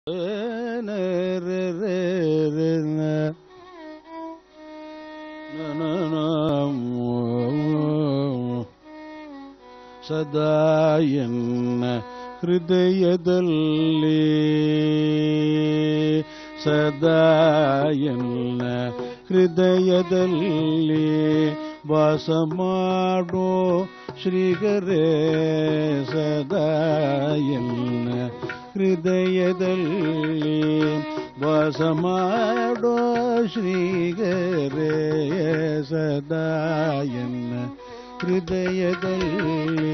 ಸದಾ ಎನ್ನ ಹೃದಯದಲ್ಲಿ ಸದಾ ಎನ್ನ ಹೃದಯದಲ್ಲಿ ವಾಸ ಮಾಡೋ ಶ್ರೀಗರೇ ಸದಾ ಎನ್ನ ಹೃದಯದಲ್ಲಿ ವಾಸ ಮಾಡೋ ಶ್ರೀಗರೇ ಸದಾ ಎನ್ನ ಹೃದಯದಲ್ಲಿ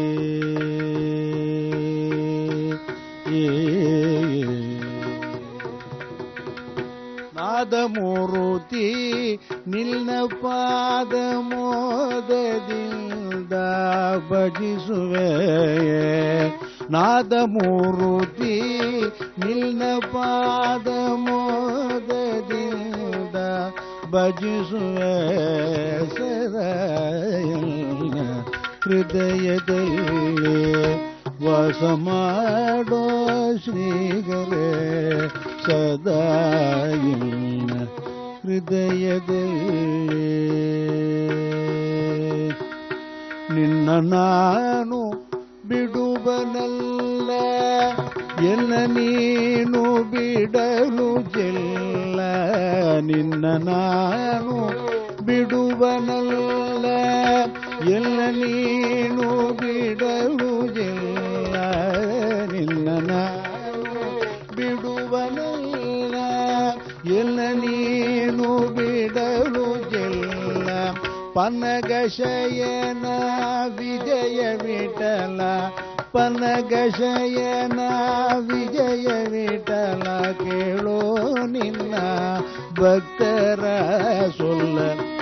ನಾದಮೂರುತಿ ನಿನ್ನ ಪಾದ ಮೋದದಿಂದ ಭಜಿಸುವೆ ನಾದಮೂರುತಿ ನಿನ್ನ ಪಾದ ಮೋದದಿಂದ ಭಜಿಸುವೆ ಸದಾ ಹೃದಯದಲ್ಲಿ ವಾಸ ಮಾಡೋ ಶ್ರೀಗರೇ ಸದಾ ಹೃದಯದಲ್ಲಿ ನಿನ್ನ ನಾನು ಬಿಡುವನಲ್ಲ ಎಲ್ಲ ನೀನು ಬಿಡಲು ಚೆಲ್ಲ ನಿನ್ನ ನಾನು ಬಿಡುವನಲ್ಲ ಎಲ್ಲ ನೀನು ಬಿಡಲು ಚೆಲ್ಲ ನಿನ್ನ ನಾನು ಬಿಡುವನಲ್ಲ ಎಲ್ಲ ನೀನು ಬಿಡಲು ಚೆಲ್ಲ ಪನಗಶಯನ ವಿಜಯ ವಿಠಲ ಪನಗಶಯನ ವಿಜಯ ವಿಠಲ ಕೇಳೋ ನಿನ್ನ ಭಕ್ತರ ಸೊಲ್ಲ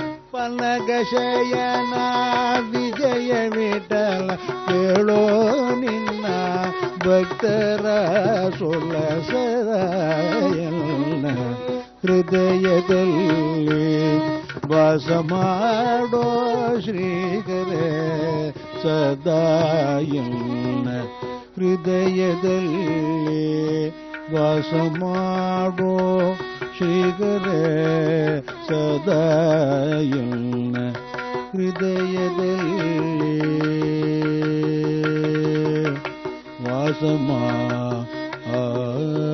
ಪನಗಶಯನ ವಿಜಯ ವಿಠಲ ಕೇಳೋ ನಿನ್ನ ಭಕ್ತರ ಸೊಲ್ಲ ಸದಾ ಎನ್ನ ಹೃದಯದಲ್ಲಿ ವಾಸ ಮಾಡೋ ಶ್ರೀಗರೇ ಸದಾ ಎನ್ನ ಹೃದಯದಲ್ಲಿ ವಾಸ ಮಾಡೋ ಶ್ರೀಗರೇ ಸದಾ ಎನ್ನ ಹೃದಯದಲ್ಲಿ ವಾಸ